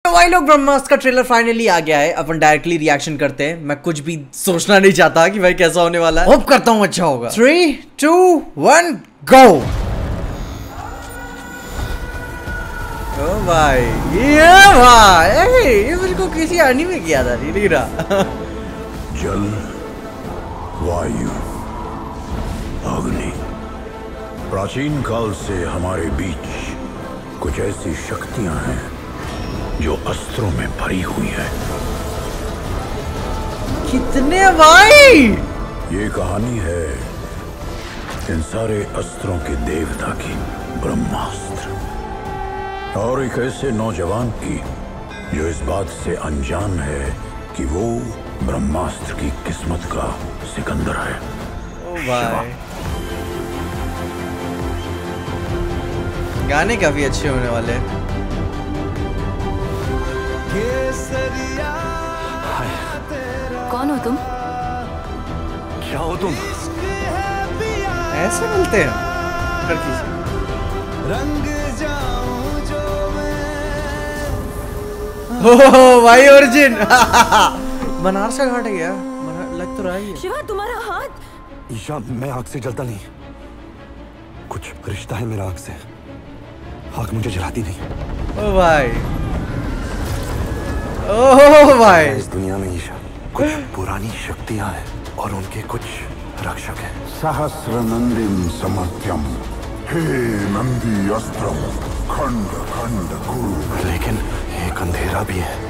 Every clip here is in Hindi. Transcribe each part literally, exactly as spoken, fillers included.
तो भाई लोग ब्रह्मास्त्र का ट्रेलर फाइनली आ गया है। अपन डायरेक्टली रिएक्शन करते हैं। मैं कुछ भी सोचना नहीं चाहता कि भाई कैसा होने वाला है। होप करता हूँ अच्छा होगा। Three two one go. ओ भाई ये भाई ये मुझको किसी एनीमे किया था नहीं रहा। जल, वायु, अग्नि, प्राचीन काल से हमारे बीच कुछ ऐसी शक्तियां हैं जो अस्त्रों में भरी हुई है। कितने भाई? ये कहानी है इन सारे अस्त्रों के देवता की, ब्रह्मास्त्र, और एक ऐसे नौजवान की जो इस बात से अनजान है कि वो ब्रह्मास्त्र की किस्मत का सिकंदर है। ओ भाई गाने काफी अच्छे होने वाले हैं। कौन हो तुम? क्या हो तुम? ऐसे मिलते हैं लड़की से। रंग जाऊं जो ओह भाई ओरिजिन। बनारस का घाट है क्या? लग तो रहा है। शिवा तुम्हारा हाथ। ईशा, मैं आग से जलता नहीं। कुछ रिश्ता है मेरा आग से। आग मुझे जलाती नहीं। ओ भाई ओह भाई इस दुनिया में ईशा कुछ पुरानी शक्तियां हैं और उनके कुछ रक्षक हैं। सहस्र नंदिम समर्थ्यम, हे नंदी अस्त्रम, खंड खंड कुरु। लेकिन एक अंधेरा भी है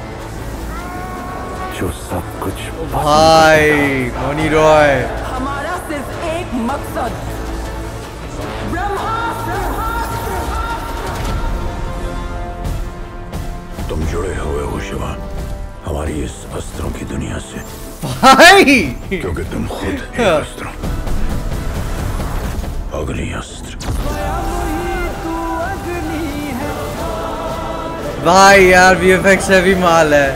जो सब कुछ। भाई मोनी रॉय। हमारा सिर्फ एक मकसद, ब्रह्मास्त्र। तुम जुड़े हुए हो शिवा हमारी इस अस्त्रों की दुनिया से, भाई क्योंकि तुम खुद एक अस्त्र, अग्नि अस्त्र। भाई यार वीएफएक्स हैवी माल है।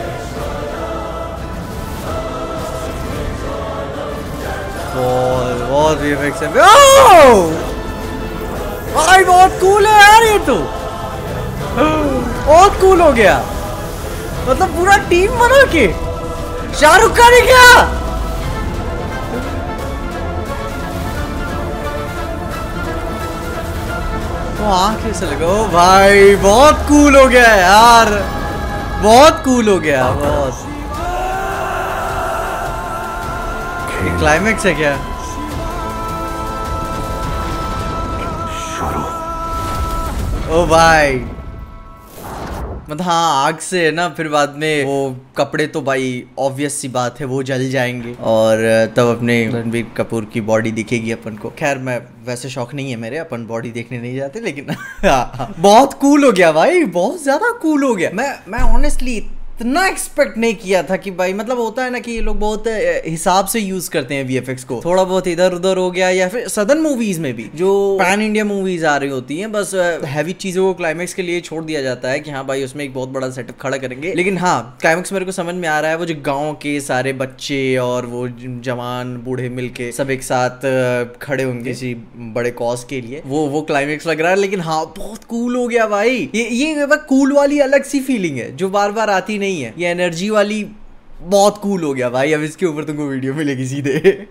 बहुत बहुत वीएफएक्स है। ओह भाई बहुत कूल है यार ये तो। बहुत कूल हो गया। मतलब पूरा टीम बना के शाहरुख खान ही क्या? वो आंख कैसे लगा? ओ भाई बहुत कूल हो गया यार। बहुत कूल हो गया। बहुत क्लाइमेक्स है क्या? शुरू। ओ भाई मतलब हाँ आग से है ना, फिर बाद में वो कपड़े तो भाई ऑब्वियस सी बात है वो जल जाएंगे और तब अपने रणबीर कपूर की बॉडी दिखेगी अपन को। खैर मैं वैसे शौक नहीं है मेरे, अपन बॉडी देखने नहीं जाते, लेकिन बहुत कूल हो गया भाई। बहुत ज्यादा कूल हो गया। मैं मैं ऑनेस्टली इतना एक्सपेक्ट नहीं किया था कि भाई मतलब होता है ना कि ये लोग बहुत हिसाब से यूज करते हैं वीएफएक्स को। थोड़ा बहुत इधर उधर हो गया, या फिर सदर्न मूवीज में भी जो पैन इंडिया मूवीज आ रही होती हैं बस हैवी चीजों को क्लाइमेक्स के लिए छोड़ दिया जाता है कि हाँ भाई उसमें एक बहुत बड़ा सेटअप खड़ा करेंगे। लेकिन हाँ क्लाइमेक्स मेरे को समझ में आ रहा है। वो जो गाँव के सारे बच्चे और वो जवान बूढ़े मिलके सब एक साथ खड़े होंगे किसी बड़े कॉज के लिए, वो वो क्लाइमेक्स लग रहा है। लेकिन हाँ बहुत कूल हो गया भाई। ये ये कूल वाली अलग सी फीलिंग है जो बार बार आती नहीं है। ये एनर्जी वाली बहुत कूल हो गया भाई। अब इसके ऊपर तुमको वीडियो मिलेगी सीधे।